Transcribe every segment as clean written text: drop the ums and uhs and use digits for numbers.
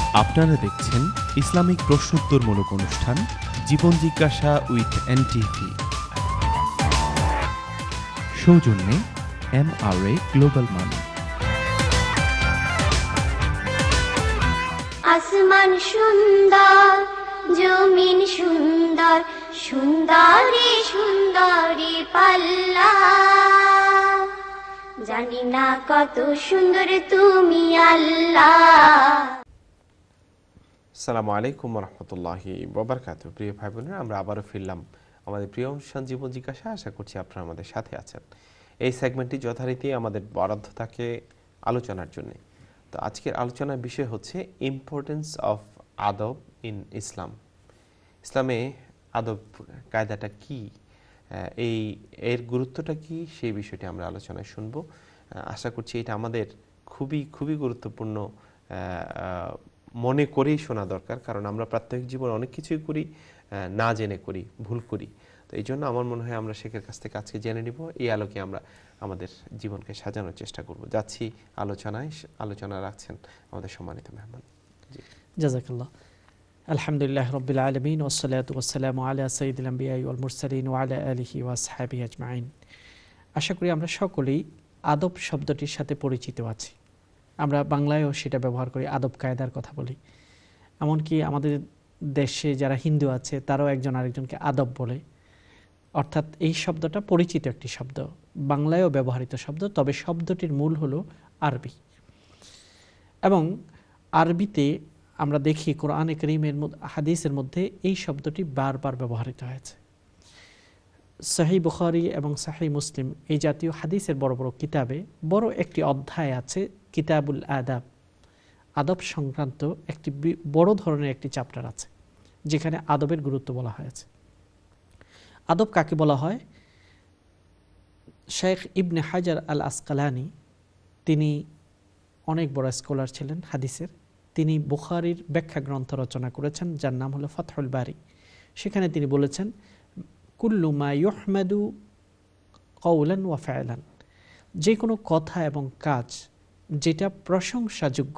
আপনারা দেখছেন ইসলামিক প্রশ্নোত্তরমূলক অনুষ্ঠান জীবন জিজ্ঞাসা উইথ এনটিভি। সৌজন্যে MRA গ্লোবাল মানি। আসমান সুন্দর, জমিন সুন্দর, সুন্দরী সুন্দরী পাল্লা, জানি না কত সুন্দর তুমি আল্লাহ। আসসালামু আলাইকুম রহমতুল্লাহি ওয়াবারাকাতুহু। প্রিয় ভাই বোনেরা, আমরা আবারও ফিরলাম আমাদের প্রিয় অনুষ্ঠান জীবন জিজ্ঞাসা। আশা করছি আপনারা আমাদের সাথে আছেন। এই সেগমেন্টটি যথারীতি আমাদের বরাদ্দ থাকে আলোচনার জন্য। তো আজকের আলোচনার বিষয় হচ্ছে importance of adab in Islam. ইসলামে আদব কায়দাটা কি, এর গুরুত্বটা কি, সেই বিষয়টি আমরা আলোচনায় শুনব। আশা করছি এটা আমাদের খুবই গুরুত্বপূর্ণ মনে করেই শোনা দরকার, কারণ আমরা প্রাত্যহিক জীবনে অনেক কিছুই করি, না জেনে করি, ভুল করি। তো এই জন্য আমার মনে হয় আমরা শেখের কাছ থেকে আজকে জেনে নিব, এই আলোকে আমরা আমাদের জীবনকে সাজানোর চেষ্টা করব। যাচ্ছি আলোচনা রাখছেন আমাদের সম্মানিত মেহমান। জাযাকাল্লাহ। আলহামদুলিল্লাহ রাব্বিল আলামিন ওয়াসসালাতু ওয়াসসালামু আলা সাইয়্যিদিল আমবিয়া ওয়াল মুরসালিন ওয়া আলা আলিহি ওয়া আসহাবিহি আজমাইন। আশা করি আমরা সকলেই আদব শব্দটির সাথে পরিচিত আছি। আমরা বাংলায়ও সেটা ব্যবহার করি, আদব কায়দার কথা বলি। এমনকি আমাদের দেশে যারা হিন্দু আছে তারাও একজন আরেকজনকে আদব বলে। অর্থাৎ এই শব্দটা পরিচিত একটি শব্দ, বাংলায়ও ব্যবহৃত শব্দ, তবে শব্দটির মূল হলো আরবি। এবং আরবিতে আমরা দেখি কোরআনে কারীমের হাদিসের মধ্যে এই শব্দটি বারবার ব্যবহৃত হয়েছে। সহিহ বুখারী এবং সহিহ মুসলিম এই জাতীয় হাদিসের বড় বড় কিতাবে বড় একটি অধ্যায় আছে, কিতাবুল আদাব, আদব সংক্রান্ত একটি বড় ধরনের একটি চ্যাপ্টার আছে, যেখানে আদবের গুরুত্ব বলা হয়েছে। আদব কাকে বলা হয়? শেখ ইবনে হাজার আল আসকালানি, তিনি অনেক বড় স্কলার ছিলেন হাদিসের। তিনি বুখারীর ব্যাখ্যা গ্রন্থ রচনা করেছেন, যার নাম হলো ফাতহুল বারী। সেখানে তিনি বলেছেন, কুল্লু মা ইউহমাদু কওলান ওয়া ফা'লান, যে কোনো কথা এবং কাজ যেটা প্রশংসাযোগ্য,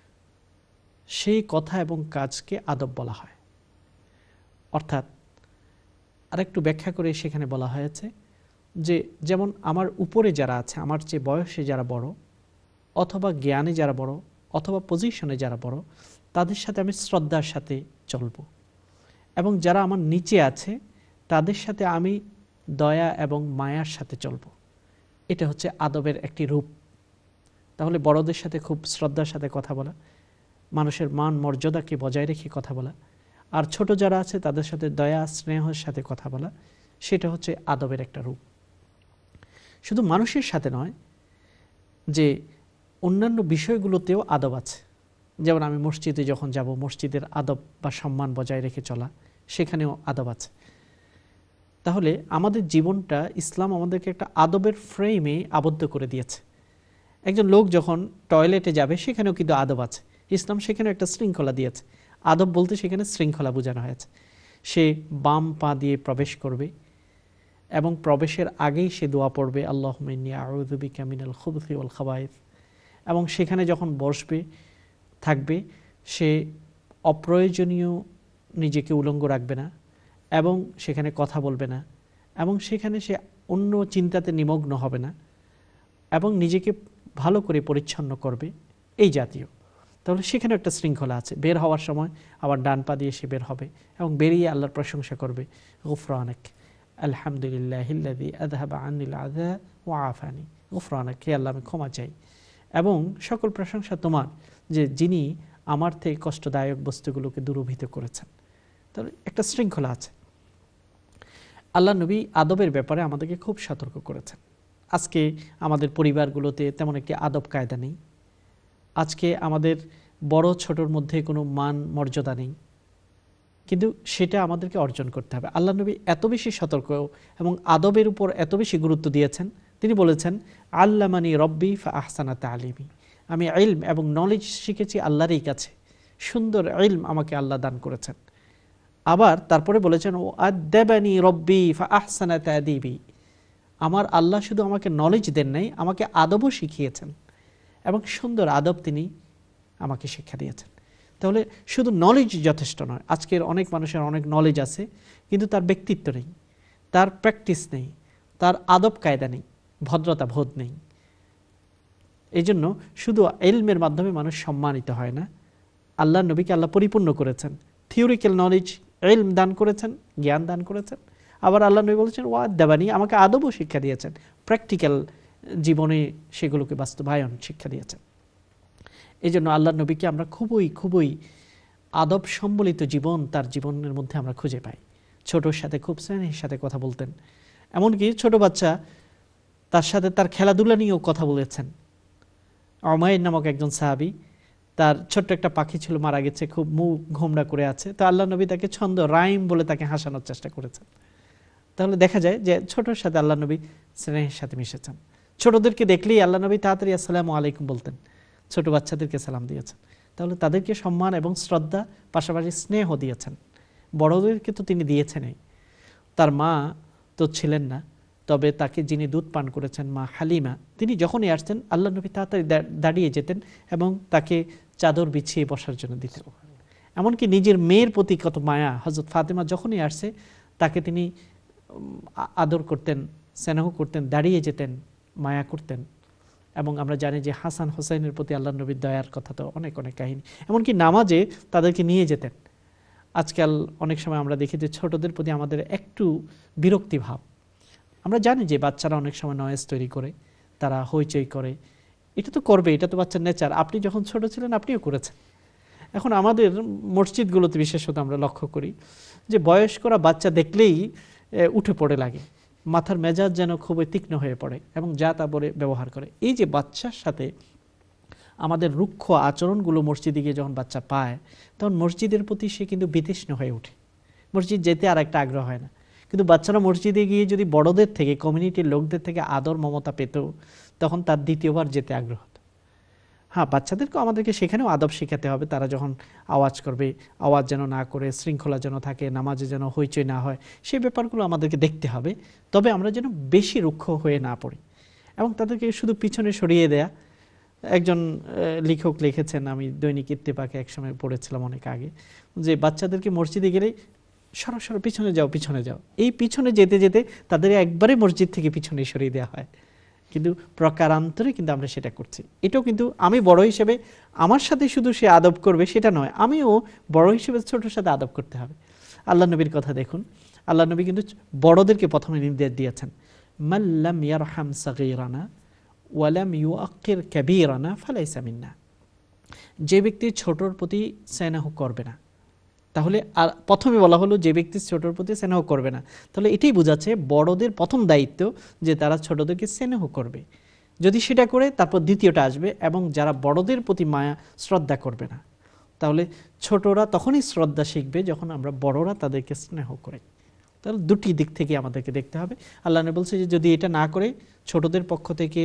সেই কথা এবং কাজকে আদব বলা হয়। অর্থাৎ আরেকটু ব্যাখ্যা করে সেখানে বলা হয়েছে যে, যেমন আমার উপরে যারা আছে, আমার চেয়ে বয়সে যারা বড়, অথবা জ্ঞানে যারা বড়, অথবা পজিশনে যারা বড়, তাদের সাথে আমি শ্রদ্ধার সাথে চলব। এবং যারা আমার নিচে আছে তাদের সাথে আমি দয়া এবং মায়ার সাথে চলব। এটা হচ্ছে আদবের একটি রূপ। তাহলে বড়দের সাথে খুব শ্রদ্ধার সাথে কথা বলা, মানুষের মান মর্যাদাকে বজায় রেখে কথা বলা, আর ছোট যারা আছে তাদের সাথে দয়া স্নেহের সাথে কথা বলা, সেটা হচ্ছে আদবের একটা রূপ। শুধু মানুষের সাথে নয়, যে অন্যান্য বিষয়গুলোতেও আদব আছে। যেমন আমি মসজিদে যখন যাব, মসজিদের আদব বা সম্মান বজায় রেখে চলা, সেখানেও আদব আছে। তাহলে আমাদের জীবনটা ইসলাম আমাদেরকে একটা আদবের ফ্রেমে আবদ্ধ করে দিয়েছে। একজন লোক যখন টয়লেটে যাবে, সেখানেও কিন্তু আদব আছে। ইসলাম সেখানে একটা শৃঙ্খলা দিয়েছে। আদব বলতে সেখানে শৃঙ্খলা বোঝানো হয়েছে। সে বাম পা দিয়ে প্রবেশ করবে এবং প্রবেশের আগেই সে দোয়া পড়বে, আল্লাহুম্মা ইন্নী আউযু বিকা মিনাল খুবুসি ওয়াল খাবায়েস। এবং সেখানে যখন বসবে থাকবে, সে অপ্রয়োজনীয় নিজেকে উলঙ্গ রাখবে না, এবং সেখানে কথা বলবে না, এবং সেখানে সে অন্য চিন্তাতে নিমগ্ন হবে না, এবং নিজেকে ভালো করে পরিচ্ছন্ন করবে, এই জাতীয়। তাহলে সেখানে একটা শৃঙ্খলা আছে। বের হওয়ার সময় আবার ডান পা দিয়ে সে বের হবে এবং বেরিয়ে আল্লাহর প্রশংসা করবে, গুফরানাক আলহামদুলিল্লাহিল্লাযী আযহাবা আন্নিল আযা ওয়া আফানি, গুফরানাক, হে আল্লাহ আমি ক্ষমা চাই এবং সকল প্রশংসা তোমার, যে যিনি আমার থেকে কষ্টদায়ক বস্তুগুলোকে দূরীভূত করেছেন। তাহলে একটা শৃঙ্খলা আছে। আল্লাহ নবী আদবের ব্যাপারে আমাদেরকে খুব সতর্ক করেছেন। আজকে আমাদের পরিবারগুলোতে তেমন একটি আদব কায়দা নেই। আজকে আমাদের বড় ছোটর মধ্যে কোনো মান মর্যাদা নেই, কিন্তু সেটা আমাদেরকে অর্জন করতে হবে। আল্লাহ নবী এত বেশি সতর্ক এবং আদবের উপর এত বেশি গুরুত্ব দিয়েছেন, তিনি বলেছেন, আল্লামানি রব্বি ফা আহসানা তালিমি, আমি ইলম এবং নলেজ শিখেছি আল্লাহরই কাছে, সুন্দর ইলম আমাকে আল্লাহ দান করেছেন। আবার তারপরে বলেছেন, ও আদাবানি রব্বি ফা আহসানা তাদিবি, আমার আল্লাহ শুধু আমাকে নলেজ দেন নাই, আমাকে আদবও শিখিয়েছেন এবং সুন্দর আদব তিনি আমাকে শিক্ষা দিয়েছেন। তাহলে শুধু নলেজ যথেষ্ট নয়। আজকের অনেক মানুষের অনেক নলেজ আছে, কিন্তু তার ব্যক্তিত্ব নেই, তার প্র্যাকটিস নেই, তার আদব কায়দা নেই, ভদ্রতা বোধ নেই। এই জন্য শুধু ইলমের মাধ্যমে মানুষ সম্মানিত হয় না। আল্লাহ নবীকে আল্লাহ পরিপূর্ণ করেছেন, থিওরিক্যাল নলেজ, ইলম দান করেছেন, জ্ঞান দান করেছেন। আবার আল্লাহ নবী বলেছেন ওয়াদ দেবানি, আমাকে আদবও শিক্ষা দিয়েছেন, প্র্যাকটিক্যাল জীবনে সেগুলোকে বাস্তবায়ন শিক্ষা দিয়েছেন। এই জন্য আল্লাহ নবীকে আমরা খুবই আদব সম্বলিত জীবন তার জীবনের মধ্যে আমরা খুঁজে পাই। ছোটোর সাথে খুব স্নেহের সাথে কথা বলতেন, এমনকি ছোট বাচ্চা তার সাথে তার খেলাধুলা নিয়েও কথা বলেছেন। উমাইর নামক একজন সাহাবী, তার ছোট্ট একটা পাখি ছিল, মারা গেছে, খুব মুখ ঘোমড়া করে আছে। তো আল্লাহ নবী তাকে ছন্দ রাইম বলে তাকে হাসানোর চেষ্টা করেছেন। তাহলে দেখা যায় যে ছোটর সাথে আল্লাহ নবী স্নেহের সাথে মিশেছেন। ছোটদেরকে দেখলেই আল্লাহ নবী তাড়াতাড়ি আসসালামু আলাইকুম বলতেন, ছোট বাচ্চাদেরকে সালাম দিয়েছেন। তাহলে তাদেরকে সম্মান এবং শ্রদ্ধা পাশাপাশি স্নেহ দিয়েছেন। বড়দেরকে তো তিনি দিয়েছেনই। তার মা তো ছিলেন না, তবে তাকে যিনি দুধ পান করেছেন, মা হালিমা, তিনি যখনই আসতেন আল্লাহ নবী তাড়াতাড়ি দাঁড়িয়ে যেতেন এবং তাকে চাদর বিছিয়ে বসার জন্য দিতেন। এমনকি নিজের মেয়ের প্রতি কত মায়া, হযরত ফাতেমা যখনই আসছে তাকে তিনি আদর করতেন, স্নেহ করতেন, দাঁড়িয়ে যেতেন, মায়া করতেন। এবং আমরা জানি যে হাসান হোসেনের প্রতি আল্লাহ নবীর দয়ার কথা তো অনেক কাহিনী। এমনকি নামাজে তাদেরকে নিয়ে যেতেন। আজকাল অনেক সময় আমরা দেখি যে ছোটদের প্রতি আমাদের একটু বিরক্তি ভাব। আমরা জানি যে বাচ্চারা অনেক সময় নয়েজ তৈরি করে, তারা হইচই করে, এটা তো করবে, এটা তো বাচ্চার নেচার। আপনি যখন ছোট ছিলেন আপনিও করেছেন। এখন আমাদের মসজিদগুলোতে বিশেষত আমরা লক্ষ্য করি যে বয়স্করা বাচ্চা দেখলেই উঠে পড়ে লাগে, মাথার মেজাজ যেন খুবই তীক্ষ্ণ হয়ে পড়ে এবং যা তা বলে ব্যবহার করে। এই যে বাচ্চার সাথে আমাদের রুক্ষ আচরণগুলো মসজিদে গিয়ে যখন বাচ্চা পায়, তখন মসজিদের প্রতি সে কিন্তু বিতৃষ্ণ হয়ে ওঠে, মসজিদ যেতে আর একটা আগ্রহ হয় না। কিন্তু বাচ্চারা মসজিদে গিয়ে যদি বড়দের থেকে, কমিউনিটির লোকদের থেকে আদর মমতা পেত, তখন তার দ্বিতীয়বার যেতে আগ্রহ হতো। হ্যাঁ, বাচ্চাদেরকেও আমাদেরকে সেখানেও আদব শেখাতে হবে। তারা যখন আওয়াজ করবে, আওয়াজ যেন না করে, শৃঙ্খলা যেন থাকে, নামাজে যেন হইচই না হয়, সেই ব্যাপারগুলো আমাদেরকে দেখতে হবে। তবে আমরা যেন বেশি রুক্ষ হয়ে না পড়ি এবং তাদেরকে শুধু পিছনে সরিয়ে দেয়া। একজন লেখক লিখেছেন, আমি দৈনিক ইত্তেফাকে একসময় পড়েছিলাম অনেক আগে, যে বাচ্চাদেরকে মসজিদে গেলেই সরাসরি পিছনে যাও, পিছনে যাও। এই পিছনে যেতে যেতে তাদের একবারে মসজিদ থেকে পিছনে সরিয়ে দেওয়া হয়। কিন্তু প্রকারান্তরে কিন্তু আমরা সেটা করছি। এটাও কিন্তু আমি বড় হিসেবে আমার সাথে শুধু সে আদব করবে সেটা নয়, আমিও বড় হিসেবে ছোটোর সাথে আদব করতে হবে। আল্লাহ নবীর কথা দেখুন, আল্লাহ নবী কিন্তু বড়দেরকে প্রথমে নির্দেশ দিয়েছেন, মাল্লাম ইয়ারহাম সাগীরানা ওয়ালাম ইউআক্কির কাবীরানা ফালাইসা মিন্না। যে ব্যক্তি ছোটর প্রতি স্নেহ করবে না, তাহলে আর প্রথমে বলা হলো যে ব্যক্তি ছোটর প্রতি স্নেহ করবে না, তাহলে এটাই বোঝাচ্ছে বড়দের প্রথম দায়িত্ব যে তারা ছোটদেরকে স্নেহ করবে। যদি সেটা করে তারপর দ্বিতীয়টা আসবে, এবং যারা বড়দের প্রতি মায়া শ্রদ্ধা করবে না, তাহলে ছোটরা তখনই শ্রদ্ধা শিখবে যখন আমরা বড়রা তাদেরকে স্নেহ করি। তাহলে দুটি দিক থেকে আমাদেরকে দেখতে হবে। আল্লাহ নবী বলছে যে যদি এটা না করে, ছোটদের পক্ষ থেকে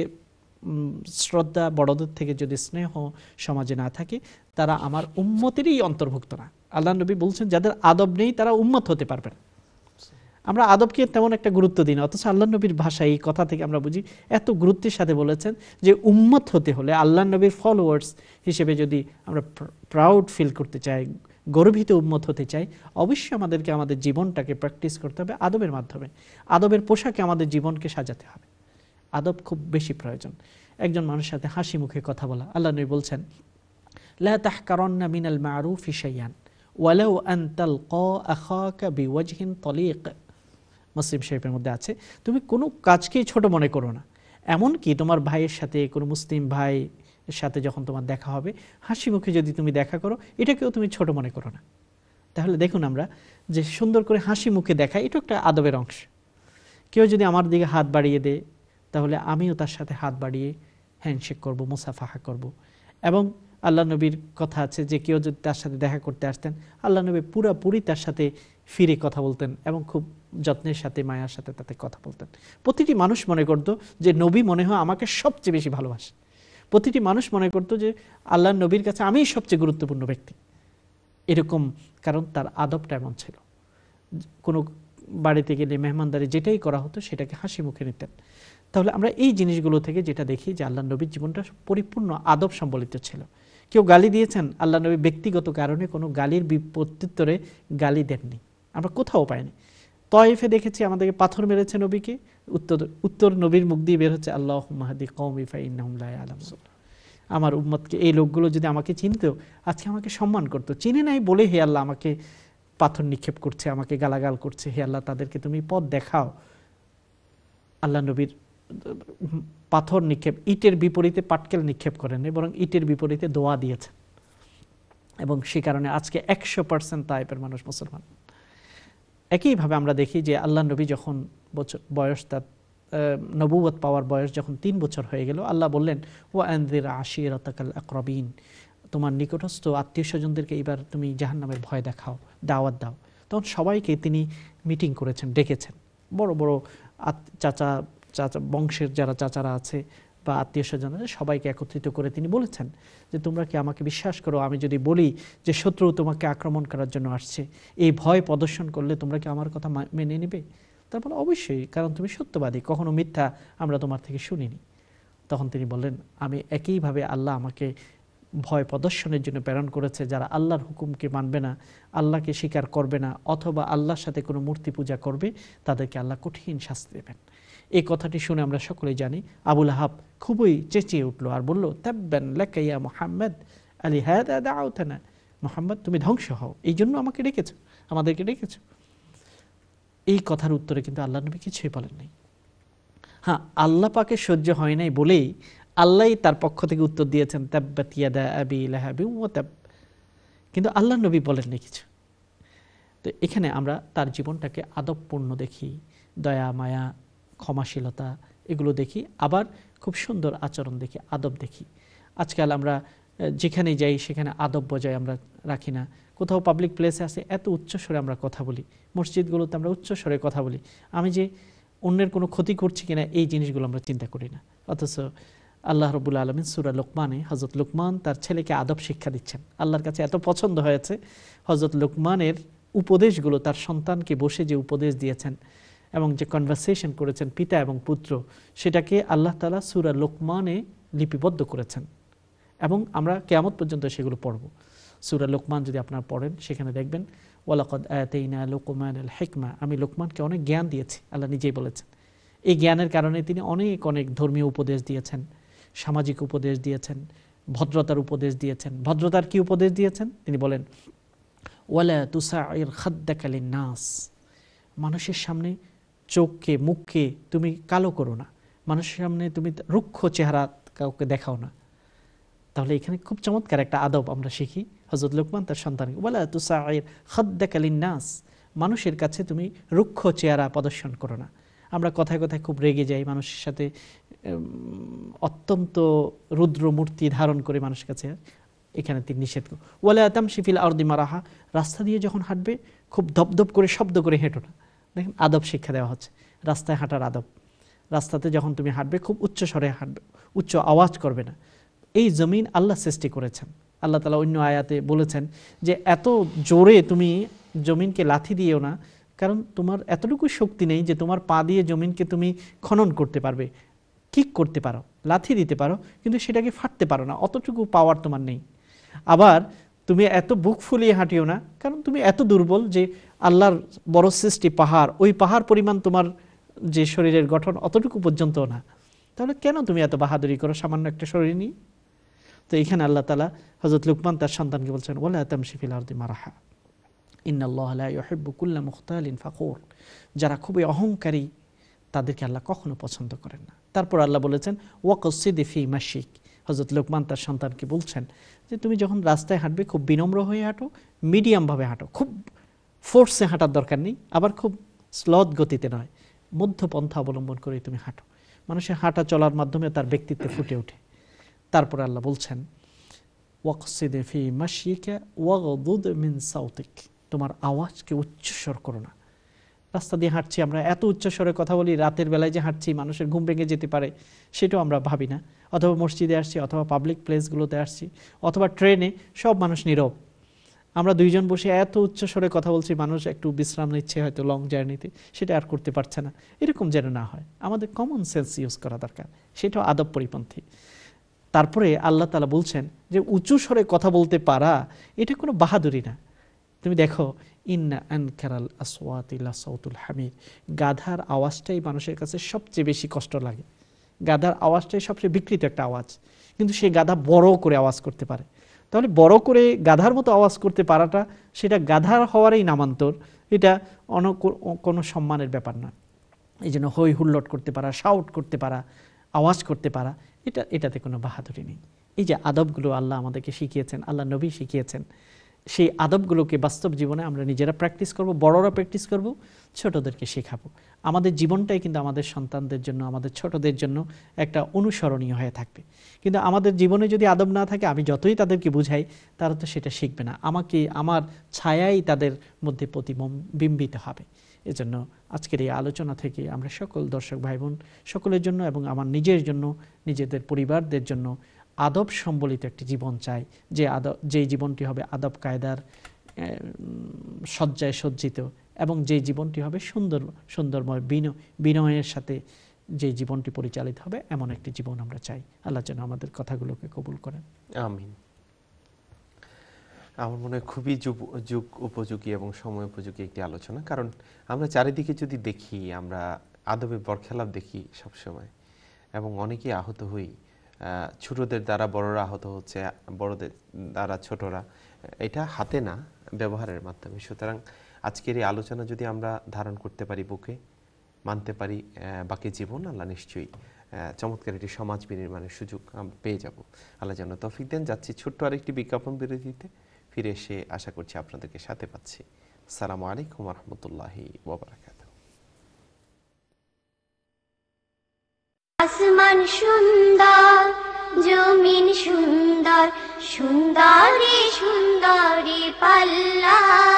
শ্রদ্ধা, বড়দের থেকে যদি স্নেহ সমাজে না থাকে, তারা আমার উম্মতেরই অন্তর্ভুক্ত না। আল্লাহ নবী বলছেন যাদের আদব নেই তারা উম্মত হতে পারবে না। আমরা আদবকে তেমন একটা গুরুত্ব দিই না, অথচ আল্লাহ নবীর ভাষায় এই কথা থেকে আমরা বুঝি এত গুরুত্বের সাথে বলেছেন যে উম্মত হতে হলে, আল্লাহ নবীর ফলোয়ার্স হিসেবে যদি আমরা প্রাউড ফিল করতে চাই, গর্বিত উম্মত হতে চাই, অবশ্যই আমাদেরকে আমাদের জীবনটাকে প্র্যাকটিস করতে হবে আদবের মাধ্যমে। আদবের পোশাকে আমাদের জীবনকে সাজাতে হবে। আদব খুব বেশি প্রয়োজন। একজন মানুষের সাথে হাসি মুখে কথা বলা, আল্লাহ নবী বলছেন লা তাহকারান্না মিনাল মারুফি শাইআন ওয়ালাউ আন তালকা আখাকা বিওয়াজহিন তালিক। মুসলিম শরীফের মধ্যে আছে, তুমি কোনো কাজকেই ছোট মনে করো না। এমনকি তোমার ভাইয়ের সাথে, কোনো মুসলিম ভাইয়ের সাথে যখন তোমার দেখা হবে, হাসি মুখে যদি তুমি দেখা করো, এটাকেও তুমি ছোট মনে করো না। তাহলে দেখুন আমরা যে সুন্দর করে হাসি মুখে দেখা, এটা একটা আদবের অংশ। কেউ যদি আমার দিকে হাত বাড়িয়ে দেয়, তাহলে আমিও তার সাথে হাত বাড়িয়ে হ্যান্ডশেক করব, মুসাফাহা করব। এবং আল্লাহ নবীর কথা আছে যে কেউ যদি তার সাথে দেখা করতে আসতেন, আল্লাহ নবী পুরাপুরি তার সাথে ফিরে কথা বলতেন এবং খুব যত্নের সাথে, মায়ার সাথে তাতে কথা বলতেন। প্রতিটি মানুষ মনে করত যে নবী মনে হয় আমাকে সবচেয়ে বেশি ভালোবাসে। প্রতিটি মানুষ মনে করত যে আল্লাহ নবীর কাছে আমিই সবচেয়ে গুরুত্বপূর্ণ ব্যক্তি, এরকম। কারণ তার আদবটা এমন ছিল। কোনো বাড়িতে গেলে মেহমানদারি যেটাই করা হতো সেটাকে হাসি মুখে নিতেন। তাহলে আমরা এই জিনিসগুলো থেকে যেটা দেখি যে আল্লাহ নবীর জীবনটা পরিপূর্ণ আদব সম্বলিত ছিল। কেউ গালি দিয়েছেন, আল্লাহ নবী ব্যক্তিগত কারণে কোনো গালির প্রত্যুত্তরে গালি দেননি, আমরা কোথাও পাইনি। তয়েফে দেখেছি আমাদেরকে পাথর মেরেছে নবীকে, উত্তর নবীর মুখ দিয়ে বের হচ্ছে আল্লাহুম্মা হাদি কওমি ফাইন্নাহুম লা ইয়ালামুন। আমার উম্মতকে, এই লোকগুলো যদি আমাকে চিনতো আজকে আমাকে সম্মান করতো, চিনে নাই বলে হে আল্লাহ আমাকে পাথর নিক্ষেপ করছে, আমাকে গালাগাল করছে, হে আল্লাহ তাদেরকে তুমি পথ দেখাও। আল্লাহ নবীর পাথর নিক্ষেপ, ইটের বিপরীতে পাটকেল নিক্ষেপ করেন, বরং ইটের বিপরীতে দোয়া দিয়েছেন, এবং সে কারণে আজকে 100% তায়েফের মানুষ মুসলমান। একইভাবে আমরা দেখি যে আল্লাহ নবী যখন বয়স, তার নবুয়ত পাওয়ার বয়স যখন 3 বছর হয়ে গেল, আল্লাহ বললেন ওয়া আনযির আশিরাতাকাল আকরাবিন, তোমার নিকটস্থ আত্মীয় স্বজনদেরকে এবার তুমি জাহান্নামের ভয় দেখাও, দাওয়াত দাও। তখন সবাইকে তিনি মিটিং করেছেন, ডেকেছেন, বড় বড় চাচা বংশের যারা চাচারা আছে বা আত্মীয় স্বজন আছে সবাইকে একত্রিত করে তিনি বলেছেন যে তোমরা কি আমাকে বিশ্বাস করো, আমি যদি বলি যে শত্রু তোমাকে আক্রমণ করার জন্য আসছে, এই ভয় প্রদর্শন করলে তোমরা কি আমার কথা মেনে নেবে? তারপর অবশ্যই, কারণ তুমি সত্যবাদী, কখনো মিথ্যা আমরা তোমার থেকে শুনিনি। তখন তিনি বললেন আমি একইভাবে আল্লাহ আমাকে ভয় প্রদর্শনের জন্য প্রেরণ করেছে, যারা আল্লাহর হুকুমকে মানবে না, আল্লাহকে স্বীকার করবে না, অথবা আল্লাহর সাথে কোনো মূর্তি পূজা করবে, তাদেরকে আল্লাহ কঠিন শাস্তি দেবেন। এই কথাটি শুনে আমরা সকলেই জানি আবুল আহাব খুবই চেঁচিয়ে উঠলো আর বলল তাব্বান লাকা ইয়া মুহাম্মদ আলিহাদা দাউতানা, মুহাম্মদ তুমি ধ্বংস হও, এই জন্য আমাকে ডেকেছো, আমাদেরকে ডেকেছো। এই কথার উত্তরে কিন্তু আল্লাহ নবী কিছুই বলেন নাই। হ্যাঁ, আল্লাহ পাকে সহ্য হয় নাই বলেই আল্লাহই তার পক্ষ থেকে উত্তর দিয়েছেন তাব্বাত ইয়াদা আবি লাহাবি ওয়া তাব, কিন্তু আল্লাহ নবী বলেননি কিছু। তো এখানে আমরা তার জীবনটাকে আদবপূর্ণ দেখি, দয়া মায়া ক্ষমাশীলতা এগুলো দেখি, আবার খুব সুন্দর আচরণ দেখি, আদব দেখি। আজকাল আমরা যেখানে যাই সেখানে আদব বজায় আমরা রাখি না, কোথাও পাবলিক প্লেসে আসে এত উচ্চস্বরে আমরা কথা বলি, মসজিদগুলোতে আমরা উচ্চস্বরে কথা বলি, আমি যে অন্যের কোনো ক্ষতি করছি কিনা এই জিনিসগুলো আমরা চিন্তা করি না। অথচ আল্লাহ রাব্বুল আলামিন সূরা লোকমানে হযরত লোকমান তার ছেলেকে আদব শিক্ষা দিচ্ছেন। আল্লাহর কাছে এত পছন্দ হয়েছে হযরত লোকমানের উপদেশগুলো, তার সন্তানকে বসে যে উপদেশ দিয়েছেন এবং যে কনভারসেশন করেছেন পিতা এবং পুত্র, সেটাকে আল্লাহ তাআলা সূরা লোকমানে লিপিবদ্ধ করেছেন, এবং আমরা কিয়ামত পর্যন্ত সেগুলো পড়ব। সূরা লোকমান যদি আপনারা পড়েন সেখানে দেখবেন ওয়ালাকাদ আতাইনা লুকমানাল হিকমা, আমি লোকমানকে অনেক জ্ঞান দিয়েছি, আল্লাহ নিজেই বলেছেন। এই জ্ঞানের কারণে তিনি অনেক অনেক ধর্মীয় উপদেশ দিয়েছেন, সামাজিক উপদেশ দিয়েছেন, ভদ্রতার উপদেশ দিয়েছেন। ভদ্রতার কি উপদেশ দিয়েছেন? তিনি বলেন ওয়ালা তুসাইর খাদ্দাকা লিন্নাস, মানুষের সামনে চোখকে মুখকে তুমি কালো করো না, মানুষের সামনে তুমি রুক্ষ চেহারা কাউকে দেখাও না। তাহলে এখানে খুব চমৎকার একটা আদব আমরা শিখি। হযরত লোকমান তার সন্তানকে ওয়ালা তুসাইর খাদ্দাকা লিন্নাস, মানুষের কাছে তুমি রুক্ষ চেহারা প্রদর্শন করো না। আমরা কথায় কথায় খুব রেগে যাই, মানুষের সাথে অত্যন্ত রুদ্র মূর্তি ধারণ করে মানুষের কাছে, এখানে তিনি নিষেধ করো। ওয়ালা তামশি ফিল আরদি মারাহা, রাস্তা দিয়ে যখন হাঁটবে খুব ধপধপ করে শব্দ করে হেঁটো না। দেখেন আদব শিক্ষা দেওয়া হচ্ছে, রাস্তায় হাঁটার আদব। রাস্তাতে যখন তুমি হাঁটবে খুব উচ্চ স্বরে হাঁটবে, উচ্চ আওয়াজ করবে না। এই জমিন আল্লাহ সৃষ্টি করেছেন। আল্লাহ তাআলা অন্য আয়াতে বলেছেন যে এত জোরে তুমি জমিনকে লাথি দিও না, কারণ তোমার এতটুকু শক্তি নেই যে তোমার পা দিয়ে জমিনকে তুমি খনন করতে পারবে, কিক করতে পারো, লাথি দিতে পারো, কিন্তু সেটাকে ফাটতে পারো না, অতটুকু পাওয়ার তোমার নেই। আবার তুমি এত বুক ফুলিয়ে হাঁটিও না, কারণ তুমি এত দুর্বল যে আল্লাহর বড় সৃষ্টি পাহাড়, ওই পাহাড় পরিমাণ তোমার যে শরীরের গঠন অতটুকু পর্যন্ত না। তাহলে কেন তুমি এত বাহাদুরি করো সামান্য একটা শরীর নিয়ে? তো এখানে আল্লাহ তাআলা হযরত লুকমান তার সন্তানকে বলছেন ওয়ালা তামশি ফিল আরদি মারাহা ইন্নাল্লাহা লা ইউহিব্বু কুল্লা মুখতালিন ফাখুর, যারা খুবই অহংকারী তাদেরকে আল্লাহ কখনো পছন্দ করেন না। তারপর আল্লাহ বলেছেন ওয়াকসিদি ফি মাশিক, হযরত লোকমান তার সন্তানকে বলছেন যে তুমি যখন রাস্তায় হাঁটবে খুব বিনম্র হয়ে হাঁটো, মিডিয়ামভাবে হাঁটো, খুব ফোর্সে হাঁটার দরকার নেই, আবার খুব স্লথ গতিতে নয়, মধ্যপন্থা অবলম্বন করে তুমি হাঁটো। মানুষের হাঁটা চলার মাধ্যমে তার ব্যক্তিত্বে ফুটে ওঠে। তারপরে আল্লাহ বলছেন ওয়াকসিদি ফি মাশিকা ওয়াগদুদ মিন সাউতিক, তোমার আওয়াজকে উচ্চস্বর করো না। রাস্তা দিয়ে হাঁটছি আমরা, এত উচ্চস্বরে কথা বলি, রাতের বেলায় যে হাঁটছি মানুষের ঘুম ভেঙে যেতে পারে সেটাও আমরা ভাবি না। অথবা মসজিদে আসছি, অথবা পাবলিক প্লেসগুলোতে আসছি, অথবা ট্রেনে, সব মানুষ নীরব, আমরা দুইজন বসে এত উচ্চস্বরে কথা বলছি, মানুষ একটু বিশ্রাম নিচ্ছে হয়তো লং জার্নিতে, সেটা আর করতে পারছে না। এরকম যেন না হয়, আমাদের কমন সেন্স ইউজ করা দরকার, সেটাও আদব পরিপন্থী। তারপরে আল্লাহ তাআলা বলছেন যে উঁচু স্বরে কথা বলতে পারা এটা কোনো বাহাদুরি না। তুমি দেখো, ইন্না আনকারাল আসওয়াতি লাসাউতুল হামির, গাধার আওয়াজটাই মানুষের কাছে সবচেয়ে বেশি কষ্ট লাগে। গাধার আওয়াজটাই সবচেয়ে বিকৃত একটা আওয়াজ, কিন্তু সেই গাধা বড় করে আওয়াজ করতে পারে। তাহলে বড় করে গাধার মতো আওয়াজ করতে পারাটা সেটা গাধার হওয়ারই নামান্তর, এটা কোনো সম্মানের ব্যাপার না। এই জন্য হই হুল্লোড় করতে পারা, শাউট করতে পারা, আওয়াজ করতে পারা, এটাতে কোনো বাহাদুরি নেই। এই যে আদবগুলো আল্লাহ আমাদেরকে শিখিয়েছেন, আল্লাহ নবী শিখিয়েছেন, সেই আদবগুলোকে বাস্তব জীবনে আমরা নিজেরা প্র্যাকটিস করব, বড়রা প্র্যাকটিস করব, ছোটদেরকে শেখাবো। আমাদের জীবনটাই কিন্তু আমাদের সন্তানদের জন্য, আমাদের ছোটদের জন্য একটা অনুসরণীয় হয়ে থাকবে। কিন্তু আমাদের জীবনে যদি আদব না থাকে, আমি যতই তাদেরকে বুঝাই, তারা তো সেটা শিখবে না। আমার ছায়াই তাদের মধ্যে প্রতিবিম্বিত হবে। এজন্য আজকের এই আলোচনা থেকে আমরা সকল দর্শক ভাই বোন সকলের জন্য এবং আমার নিজের জন্য, নিজেদের পরিবারদের জন্য আদব সম্বলিত একটি জীবন চাই, যেই জীবনটি হবে আদব কায়দার সজ্জায় সজ্জিত, এবং যেই জীবনটি হবে সুন্দরময় বিনয়ের সাথে যে জীবনটি পরিচালিত হবে, এমন একটি জীবন আমরা চাই। আল্লাহ যেন আমাদের কথাগুলোকে কবুল করেন, আমিন। আমার মনে হয় খুবই যুগ উপযোগী এবং সময় উপযোগী একটি আলোচনা। কারণ আমরা চারিদিকে যদি দেখি, আমরা আদবে বরখেলাপ দেখি সবসময়, এবং অনেকেই আহত হই। ছোটদের দ্বারা বড়রা আহত হচ্ছে, বড়দের দ্বারা ছোটরা। এটা হাতে না, ব্যবহারের মাধ্যমে। সুতরাং আজকের এই আলোচনা যদি আমরা ধারণ করতে পারি, বুকে মানতে পারি বাকি জীবন, আল্লাহ নিশ্চয়ই চমৎকার একটি সমাজ বিনির্মাণের সুযোগ আমরা পেয়ে যাব। আল্লাহ যেন তৌফিক দেন। যাচ্ছি ছোট্ট আরেকটি বিজ্ঞাপন বিরতিতে, ফিরে এসে আশা করছি আপনাদেরকে সাথে পাচ্ছি। আসসালামু আলাইকুম ওয়া রাহমাতুল্লাহি ওয়া বারাকাতুহু। আসমান সুন্দর, জমিন সুন্দর, সুন্দরী সুন্দরী পাল্লা,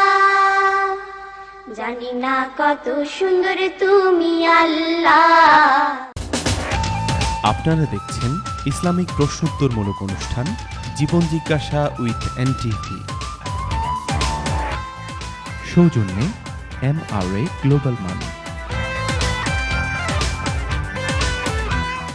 জানি না কত সুন্দর তুমি আল্লাহ। আপনারা দেখছেন ইসলামিক প্রশ্নোত্তরমূলক অনুষ্ঠান জীবন জিজ্ঞাসা উইথ এনটিভি। সৌজন্যে MRA গ্লোবাল মানি।